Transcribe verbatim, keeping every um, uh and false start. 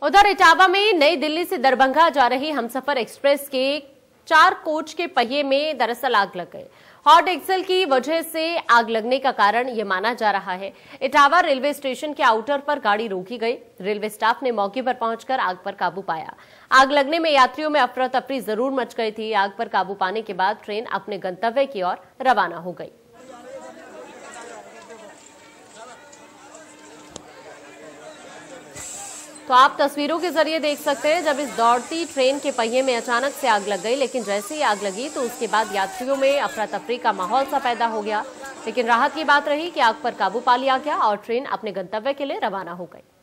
उधर इटावा में नई दिल्ली से दरभंगा जा रही हमसफर एक्सप्रेस के चार कोच के पहिए में दरअसल आग लग गई। हॉट एक्सेल की वजह से आग लगने का कारण यह माना जा रहा है। इटावा रेलवे स्टेशन के आउटर पर गाड़ी रोकी गई। रेलवे स्टाफ ने मौके पर पहुंचकर आग पर काबू पाया। आग लगने में यात्रियों में अफरा तफरी जरूर मच गई थी। आग पर काबू पाने के बाद ट्रेन अपने गंतव्य की ओर रवाना हो गई। तो आप तस्वीरों के जरिए देख सकते हैं जब इस दौड़ती ट्रेन के पहिए में अचानक से आग लग गई, लेकिन जैसे ही आग लगी तो उसके बाद यात्रियों में अफरा तफरी का माहौल सा पैदा हो गया। लेकिन राहत की बात रही कि आग पर काबू पा लिया गया और ट्रेन अपने गंतव्य के लिए रवाना हो गई।